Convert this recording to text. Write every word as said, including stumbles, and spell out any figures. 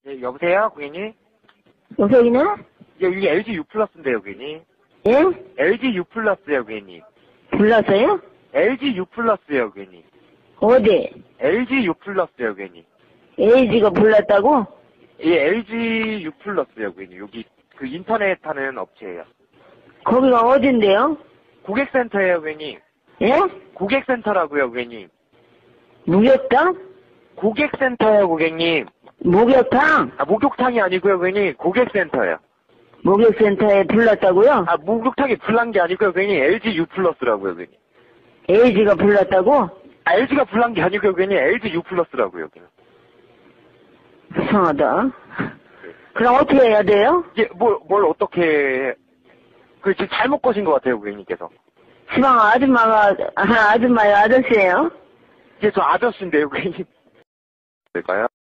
예, 여보세요, 고객님? 여기네? 예, 여기 엘지 U 플러스인데요, 고객님. 예? 엘지 U 플러스요, 고객님. 불렀어요? 엘지 U 플러스요, 고객님. 어디? 엘지 U 플러스요, 고객님. 에이지가 불렀다고? 예, 엘지 U 플러스요, 고객님. 여기 그 인터넷 하는 업체예요. 거기가 어딘데요? 고객센터예요, 고객님. 예? 고객센터라고요, 고객님. 목욕탕? 고객센터요, 고객님. 목욕탕? 아, 목욕탕이 아니고요, 고객님. 고객센터요. 목욕센터에 불렀다고요? 아, 목욕탕이 불난 게 아니고요, 고객님. 엘지 U 플러스라고요, 고객님. 에이지가 불렀다고? 아, 엘지가 불난 게 아니고요, 고객님. 엘지 U 플러스라고요, 고객님. 이상하다. 그럼 어떻게 해야 돼요? 예, 뭘, 뭘 어떻게, 해. 그, 지금 잘못 거신 것 같아요, 고객님께서. 시방 아줌마가, 아, 아줌마요, 아저씨예요? 예, 저 아저씨인데요, 고객님. 될까요?